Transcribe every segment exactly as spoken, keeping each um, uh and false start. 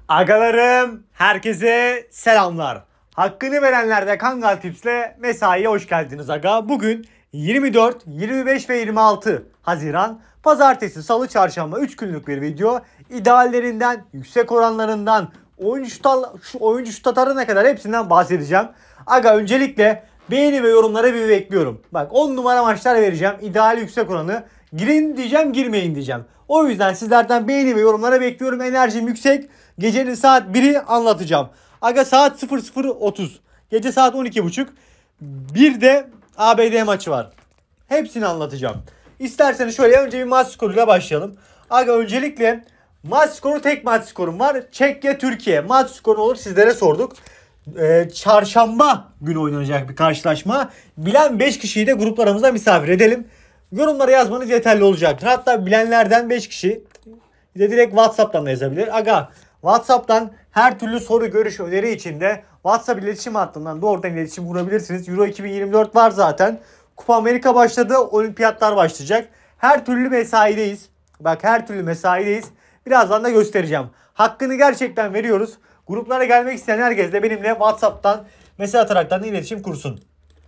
Agalarım, herkese selamlar. Hakkını verenlerde Kangal Tips'le mesaiye hoş geldiniz aga. Bugün yirmi dört, yirmi beş ve yirmi altı Haziran Pazartesi, Salı, Çarşamba üç günlük bir video. İdeallerinden, yüksek oranlarından, oyuncu, tutar, şu oyuncu tutarına kadar hepsinden bahsedeceğim. Aga öncelikle beğeni ve yorumlara bir bekliyorum. Bak on numara maçlar vereceğim. İdeal yüksek oranı. Girin diyeceğim, girmeyin diyeceğim. O yüzden sizlerden beğeni ve yorumlara bekliyorum. Enerjim yüksek. Gecenin saat biri anlatacağım. Aga saat sıfır sıfır otuz. Gece saat on iki buçuk. Bir de A B D maçı var. Hepsini anlatacağım. İsterseniz şöyle önce bir maç skoruyla başlayalım. Aga öncelikle maç skoru, tek maç skorum var. Çekya Türkiye. Maç skoru olur, sizlere sorduk. Ee, çarşamba günü oynanacak bir karşılaşma. Bilen beş kişiyi de gruplarımıza misafir edelim. Yorumlara yazmanız yeterli olacaktır. Hatta bilenlerden beş kişi de direkt WhatsApp'tan da yazabilir. Aga WhatsApp'tan her türlü soru, görüş, öneri için de WhatsApp iletişim hattından doğrudan iletişim kurabilirsiniz. Euro iki bin yirmi dört var zaten. Kupa Amerika başladı. Olimpiyatlar başlayacak. Her türlü mesaideyiz. Bak her türlü mesaideyiz. Birazdan da göstereceğim. Hakkını gerçekten veriyoruz. Gruplara gelmek isteyen herkes de benimle WhatsApp'tan mesaj ataraktan iletişim kursun.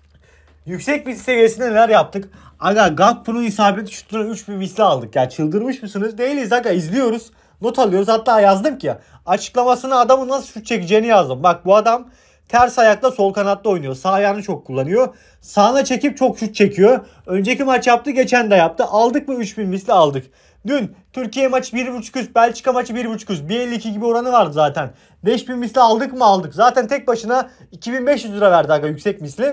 Yüksek misli seviyesinde neler yaptık? Aga Gakpo'nun isabeti şutuna üç bin misli aldık. Ya çıldırmış mısınız? Değiliz aga, izliyoruz. Not alıyoruz. Hatta yazdım ki açıklamasına adamın nasıl şut çekeceğini yazdım. Bak bu adam ters ayakla sol kanatta oynuyor. Sağ ayağını çok kullanıyor. Sağına çekip çok şut çekiyor. Önceki maç yaptı, geçen de yaptı. Aldık mı üç bin misli aldık. Dün Türkiye maçı bir buçuk üst, Belçika maçı bir buçuk üst. bir elli iki gibi oranı vardı zaten. beş bin misli aldık mı aldık. Zaten tek başına iki bin beş yüz lira verdi aga yüksek misli.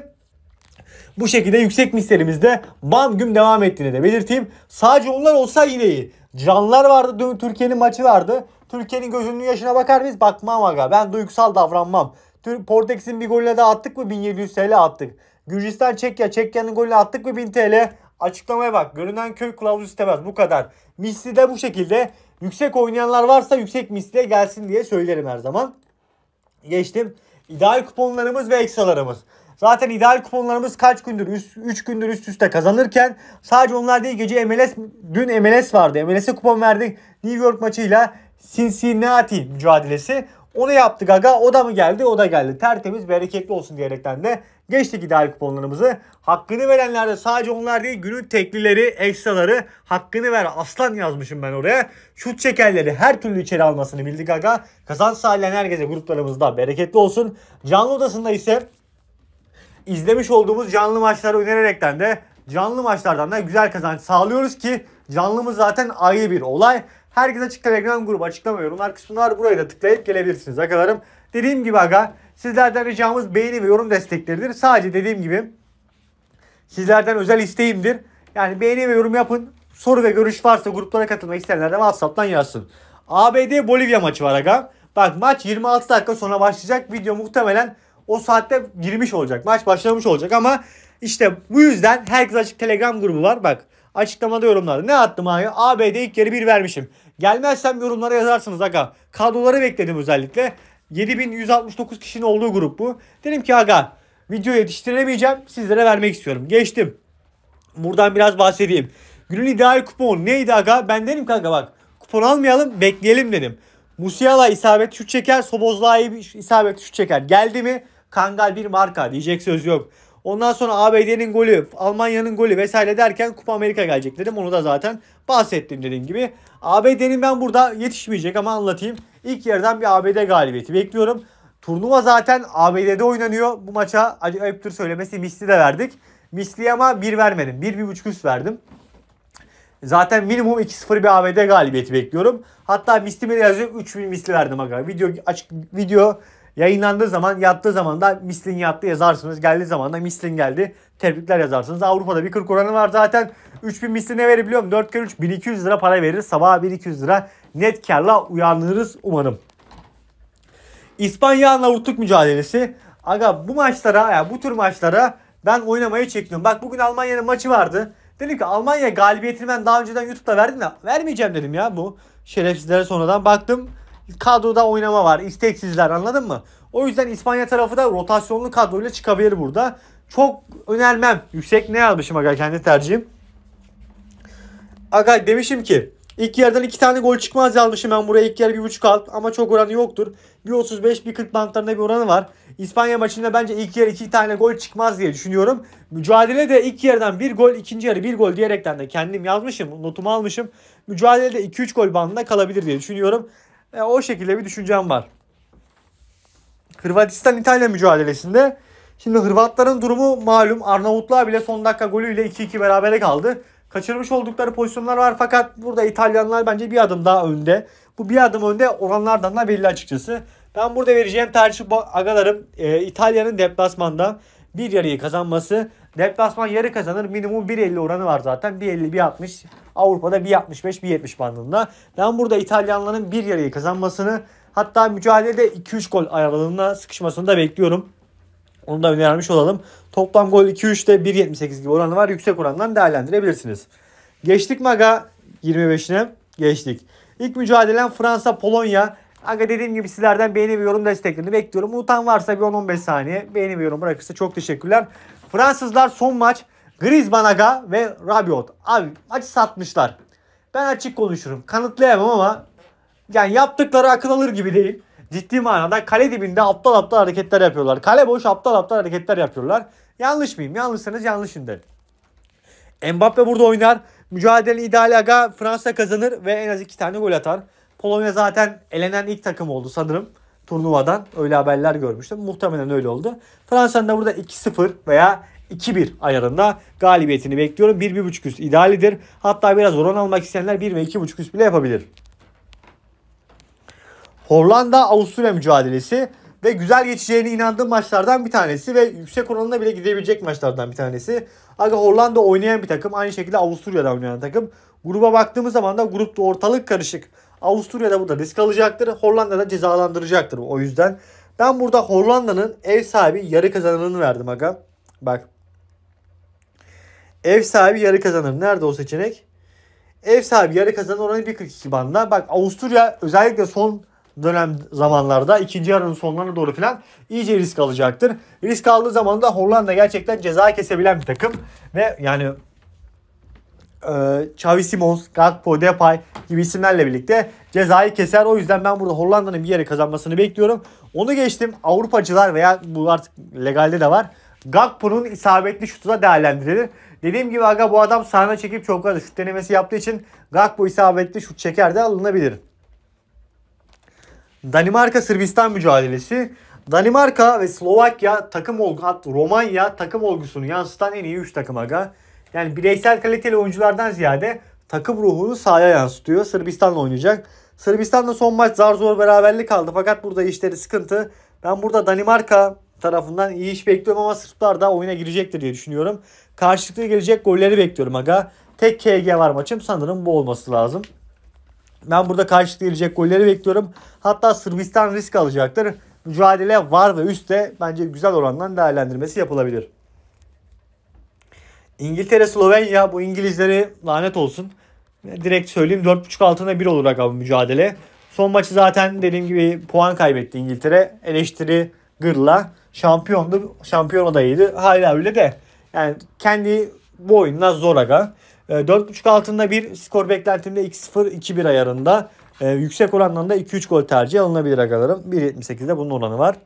Bu şekilde yüksek mislerimizde bam güm devam ettiğini de belirteyim. Sadece onlar olsa yine iyi. Canlar vardı. Dün Türkiye'nin maçı vardı. Türkiye'nin gözünün yaşına bakar mıyız? Bakmam aga. Ben duygusal davranmam. Portekiz'in bir golüne de attık mı bin yedi yüz T L attık. Gürcistan Çekya. Çekya'nın golüne attık mı bin T L. Açıklamaya bak. Görünen köy kılavuz istemez. Bu kadar. Misli de bu şekilde. Yüksek oynayanlar varsa yüksek misliye gelsin diye söylerim her zaman. Geçtim. İdeal kuponlarımız ve ekstralarımız. Zaten ideal kuponlarımız kaç gündür, üç gündür üst üste kazanırken sadece onlar değil, gece M L S, dün M L S vardı. M L S'e kupon verdik. New York maçıyla Cincinnati mücadelesi. Onu yaptık aga. O da mı geldi? O da geldi. Tertemiz, bereketli olsun diyerekten de geçtik ideal kuponlarımızı. Hakkını verenlerde sadece onlar değil, günün teklileri, ekstraları, hakkını ver aslan yazmışım ben oraya. Şut çekerleri her türlü içeri almasını bildik aga. Kazanç sağlayan herkese gruplarımızda bereketli olsun. Canlı odasında ise İzlemiş olduğumuz canlı maçları önererekten de canlı maçlardan da güzel kazanç sağlıyoruz ki canlımız zaten ayrı bir olay. Herkes açık Telegram grubu, açıklama yorumlar kısmında var. Buraya da tıklayıp gelebilirsiniz agalarım. Dediğim gibi aga, sizlerden ricamız beğeni ve yorum destekleridir. Sadece dediğim gibi sizlerden özel isteğimdir. Yani beğeni ve yorum yapın. Soru ve görüş varsa gruplara katılmak isteyenler de WhatsApp'tan yazsın. A B D Bolivya maçı var aga. Bak maç yirmi altı dakika sonra başlayacak. Video muhtemelen o saatte girmiş olacak. Maç başlamış olacak ama işte bu yüzden herkes açık Telegram grubu var. Bak açıklamada yorumlarda. Ne attım abi? A B D ilk yarı bir vermişim. Gelmezsem yorumlara yazarsınız aga. Kadroları bekledim özellikle. yedi bin yüz altmış dokuz kişinin olduğu grup bu. Dedim ki aga video yetiştiremeyeceğim. Sizlere vermek istiyorum. Geçtim. Buradan biraz bahsedeyim. Günün ideal kupon neydi aga? Ben dedim ki aga bak kupon almayalım, bekleyelim dedim. Musiala isabet şut çeker. Sobozlai isabet şut çeker. Geldi mi? Kangal bir marka. Diyecek söz yok. Ondan sonra A B D'nin golü, Almanya'nın golü vesaire derken Kupa Amerika gelecek dedim. Onu da zaten bahsettim dediğim gibi. A B D'nin ben burada yetişmeyecek ama anlatayım. İlk yarıdan bir A B D galibiyeti bekliyorum. Turnuva zaten A B D'de oynanıyor. Bu maça ayıptır söylemesi misli de verdik. Misli ama bir vermedim. bir bir buçuk üst verdim. Zaten minimum iki sıfır bir A B D galibiyeti bekliyorum. Hatta mislime de yazıyor üç bin misli verdim aga. Video açık video yayınlandığı zaman, yattığı zaman da mislin yattı yazarsınız. Geldiği zaman da mislin geldi. Tebrikler yazarsınız. Avrupa'da bir kırk oranı var zaten. üç bin misli ne verebiliyorum? dört kere üç bin iki yüz lira para veririz. Sabah bin iki yüz lira net karla uyanırız umarım. İspanya Arnavutluk mücadelesi. Aga bu maçlara, yani bu tür maçlara ben oynamayı çekiyorum. Bak bugün Almanya'nın maçı vardı. Dedim ki Almanya galibiyetini ben daha önceden YouTube'da verdim de vermeyeceğim dedim ya bu şerefsizlere. Sonradan baktım kadroda oynama var, isteksizler, anladın mı? O yüzden İspanya tarafı da rotasyonlu kadroyla çıkabilir burada. Çok önermem. Yüksek ne yazmışım aga kendi tercihim. Aga demişim ki İlk yarıdan iki tane gol çıkmaz yazmışım ben buraya. İlk yarı bir buçuk alt ama çok oranı yoktur. bir otuz beş bir kırk bantlarında bir oranı var. İspanya maçında bence ilk yarı iki tane gol çıkmaz diye düşünüyorum. Mücadele de ilk yarıdan bir gol, ikinci yarı bir gol diyerekten de kendim yazmışım. Notumu almışım. Mücadele de iki üç gol bandında kalabilir diye düşünüyorum. E, o şekilde bir düşüncem var. Hırvatistan-İtalya mücadelesinde şimdi Hırvatların durumu malum. Arnavutluğa bile son dakika golüyle iki iki berabere kaldı. Kaçırmış oldukları pozisyonlar var fakat burada İtalyanlar bence bir adım daha önde. Bu bir adım önde oranlardan da belli açıkçası. Ben burada vereceğim tercih agalarım e, İtalya'nın deplasmanda bir yarıyı kazanması. Deplasman yarı kazanır. Minimum bir elli oranı var zaten. bir elli bir altmış. Avrupa'da bir altmış beş bir yetmiş bandında. Ben burada İtalyanların bir yarıyı kazanmasını, hatta mücadelede iki üç gol aralığında sıkışmasını da bekliyorum. Onu da önermiş olalım. Toplam gol iki üçte bir yetmiş sekiz gibi oranı var. Yüksek orandan değerlendirebilirsiniz. Geçtik mi aga yirmi beşine? Geçtik. İlk mücadelen Fransa-Polonya. Aga dediğim gibi sizlerden beğeni ve yorum desteklerini bekliyorum. Unutan varsa bir on on beş saniye beğeni ve yorum bırakırsa çok teşekkürler. Fransızlar son maç Griezmann aga ve Rabiot. Abi maçı satmışlar. Ben açık konuşurum. Kanıtlayamam ama yani yaptıkları akıl alır gibi değil. Ciddi manada kale dibinde aptal aptal hareketler yapıyorlar. Kale boş aptal aptal hareketler yapıyorlar. Yanlış mıyım? Yanlışsanız yanlışım derim. Mbappe burada oynar. Mücadele ideal aga. Fransa kazanır ve en az iki tane gol atar. Polonya zaten elenen ilk takım oldu sanırım turnuvadan. Öyle haberler görmüştüm. Muhtemelen öyle oldu. Fransa'nın da burada iki sıfır veya iki bir ayarında galibiyetini bekliyorum. bir bir buçuk üst idealidir. Hatta biraz oran almak isteyenler bir ve iki buçuk üst bile yapabilir. Hollanda-Avusturya mücadelesi ve güzel geçeceğine inandığım maçlardan bir tanesi ve yüksek oranına bile gidebilecek maçlardan bir tanesi. Aga Hollanda oynayan bir takım. Aynı şekilde Avusturya'da oynayan takım. Gruba baktığımız zaman da grupta ortalık karışık. Avusturya'da burada risk alacaktır. Hollanda'da cezalandıracaktır. O yüzden ben burada Hollanda'nın ev sahibi yarı kazananını verdim aga. Bak. Ev sahibi yarı kazanır. Nerede o seçenek? Ev sahibi yarı kazanır oranı bir kırk iki bandında. Bak Avusturya özellikle son dönem zamanlarda ikinci yarının sonlarına doğru falan iyice risk alacaktır. Risk aldığı zaman da Hollanda gerçekten ceza kesebilen bir takım. Ve yani e, Xavi Simons, Gakpo, Depay gibi isimlerle birlikte cezayı keser. O yüzden ben burada Hollanda'nın bir yere kazanmasını bekliyorum. Onu geçtim. Avrupacılar veya bu artık legalde de var. Gakpo'nun isabetli şutu da değerlendirilir. Dediğim gibi aga bu adam sahne çekip çok fazla şut denemesi yaptığı için Gakpo isabetli şut çeker de alınabilir. Danimarka-Sırbistan mücadelesi. Danimarka ve Slovakya takım olgu, hatta Romanya takım olgusunu yansıtan en iyi üç takım aga. Yani bireysel kaliteli oyunculardan ziyade takım ruhunu sahaya yansıtıyor. Sırbistan'la oynayacak. Sırbistan'da son maç zar zor beraberlik aldı fakat burada işleri sıkıntı. Ben burada Danimarka tarafından iyi iş bekliyorum ama Sırplar da oyuna girecektir diye düşünüyorum. Karşılıklı gelecek golleri bekliyorum aga. Tek K G var maçım, sanırım bu olması lazım. Ben burada karşılıklı gelecek golleri bekliyorum. Hatta Sırbistan risk alacaktır. Mücadele var ve üstte bence güzel orandan değerlendirmesi yapılabilir. İngiltere-Slovenya, bu İngilizleri lanet olsun. Direkt söyleyeyim, dört buçuk altına bir olur aga bu mücadele. Son maçı zaten dediğim gibi puan kaybetti İngiltere. Eleştiri gırla. Şampiyondu. Şampiyon adayıydı. Hala öyle de. Yani kendi bu oyunla zor aga. dört buçuk altında bir skor beklentimde iki sıfır iki bir ayarında. Ee, yüksek orandan da iki üç gol tercih alınabilir agalarım. bir yetmiş sekizde bunun oranı var.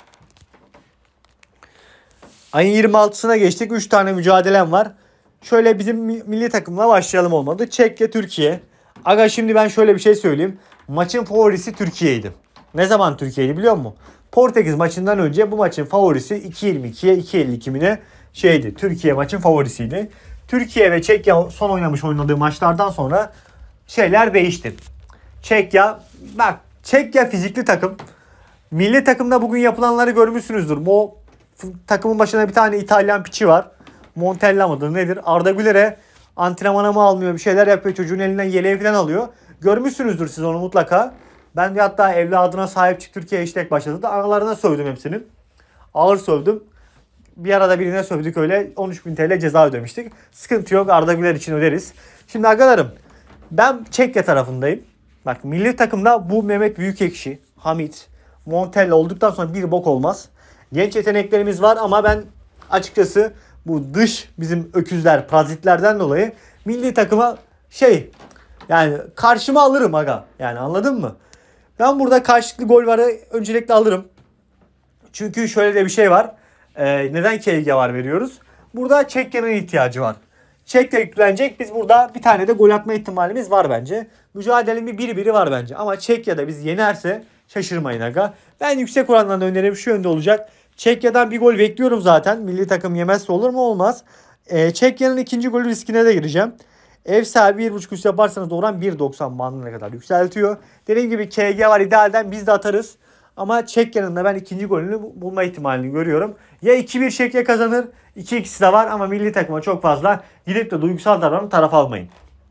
Ayın yirmi altısına geçtik. üç tane mücadelem var. Şöyle bizim milli takımla başlayalım olmadı. Çekya, Türkiye. Aga şimdi ben şöyle bir şey söyleyeyim. Maçın favorisi Türkiye'ydi. Ne zaman Türkiye'ydi biliyor musun? Portekiz maçından önce bu maçın favorisi iki yirmi ikiye iki elli iki mine şeydi. Türkiye maçın favorisiydi. Türkiye ve Çekya son oynamış oynadığı maçlardan sonra şeyler değişti. Çekya, bak Çekya fizikli takım. Milli takımda bugün yapılanları görmüşsünüzdür. Bu takımın başına bir tane İtalyan piçi var. Montella mıdır nedir? Arda Güler'e antrenmana mı almıyor, bir şeyler yapıyor. Çocuğun elinden yeleği falan alıyor. Görmüşsünüzdür siz onu mutlaka. Ben de hatta evladına sahip çık Türkiye hashtag başladı da analarına sövdüm hepsini. Ağır sövdüm. Bir arada birine sövdük öyle. on üç bin T L ceza ödemiştik. Sıkıntı yok, Arda Güler için öderiz. Şimdi agalarım, ben Çekya tarafındayım. Bak milli takımda bu Mehmet Büyükekşi, Hamit, Montella olduktan sonra bir bok olmaz. Genç yeteneklerimiz var ama ben açıkçası bu dış bizim öküzler, parazitlerden dolayı milli takıma şey Yani karşıma alırım aga. Yani anladın mı? Ben burada karşılıklı gol varı öncelikle alırım. Çünkü şöyle de bir şey var. Ee, neden K G var veriyoruz? Burada Çekya'nın ihtiyacı var. Çekya yüklenecek. Biz burada bir tane de gol atma ihtimalimiz var bence. Mücadelenin bir bir biri var bence. Ama Çekya'da biz yenerse şaşırmayın aga. Ben yüksek oranlarla önerim şu yönde olacak. Çekya'dan bir gol bekliyorum zaten. Milli takım yemezse olur mu? Olmaz. Ee, Çekya'nın ikinci golü riskine de gireceğim. Ev sahibi bir buçuk üst yaparsanız da oran bir doksan bandına kadar yükseltiyor. Dediğim gibi K G var idealden biz de atarız. Ama Çekya'nın da ben ikinci golünü bulma ihtimalini görüyorum. Ya iki bir Çekya kazanır. iki ikisi de var ama milli takıma çok fazla gidip de duygusal davranıp taraf almayın.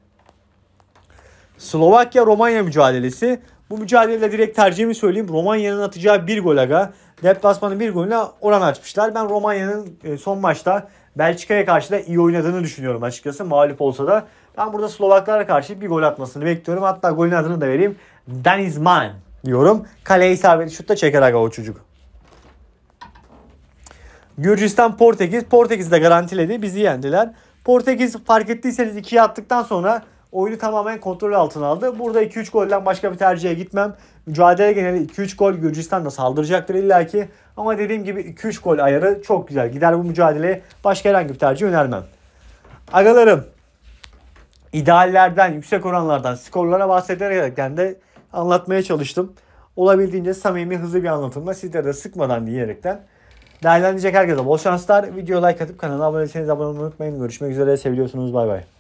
Slovakya-Romanya mücadelesi. Bu mücadelede direkt tercihimi söyleyeyim. Romanya'nın atacağı bir gol aga. Deplasmanın bir golüne oran açmışlar. Ben Romanya'nın son maçta Belçika'ya karşı da iyi oynadığını düşünüyorum açıkçası. Mağlup olsa da. Ben burada Slovaklara karşı bir gol atmasını bekliyorum. Hatta golün adını da vereyim. Denizman diyorum. Kaleye isabetli şut da çeker aga o çocuk. Gürcistan Portekiz. Portekiz de garantiledi. Bizi yendiler. Portekiz fark ettiyseniz ikiye attıktan sonra oyunu tamamen kontrol altına aldı. Burada iki üç golden başka bir tercihe gitmem. Mücadele geneli iki üç gol. Gürcistan da saldıracaktır illaki. Ama dediğim gibi iki üç gol ayarı çok güzel. Gider bu mücadeleye başka herhangi bir tercih önermem. Agalarım, ideallerden, yüksek oranlardan, skorlara bahsederekten de anlatmaya çalıştım. Olabildiğince samimi, hızlı bir anlatımla sizlere de sıkmadan diyerekten. Değerlendirecek herkese bol şanslar. Videoya like atıp kanala abone değilseniz abone olmayı unutmayın. Görüşmek üzere. Seviyorsunuz. Bay bay.